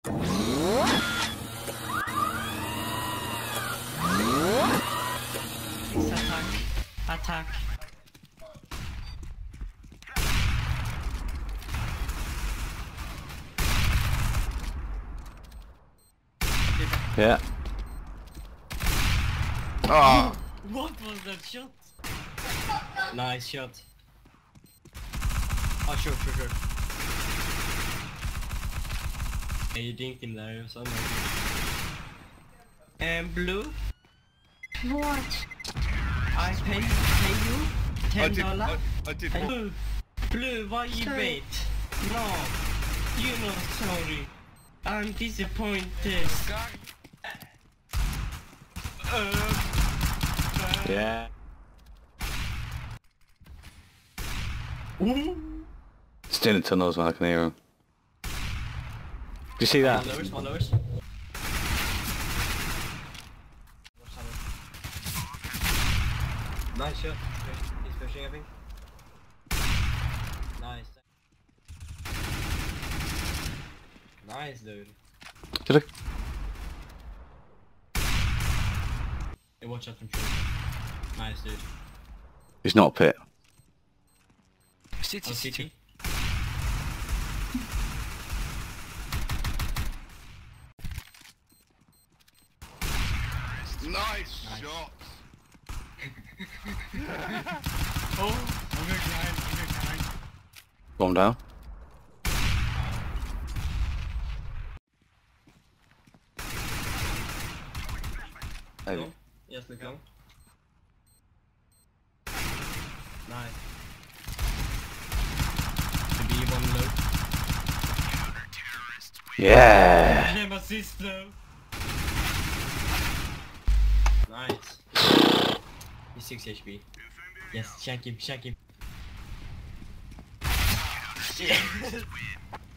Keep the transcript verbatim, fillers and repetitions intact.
Attack. Attack. Yeah. Oh. What was that shot? Nice shot. Oh, sure, sure, sure. Yeah, you dinked him there or something. And blue, What? I pay, pay you I ten did. dollar. I, I did. And What? blue, blue, why you Sorry. bait? No, you not sorry. I'm disappointed. Uh, Yeah. Ooh. Still in tunnels, man. I can hear him. Do you see that? One lowers, one lowers. Nice shot. He's pushing, I think. Nice. Nice, dude. Did I? Hey, watch out from short. Nice, dude. He's not a pit. City, Oh, city. City. Nice, Nice. shot. Oh, I'm gonna grind, I'm gonna grind. Bomb down. Hey. Long. Yes, look long. Nice. To be one low. Yeah. Gem assist though. Nice. He's six H P. Yes, shank him, shank him.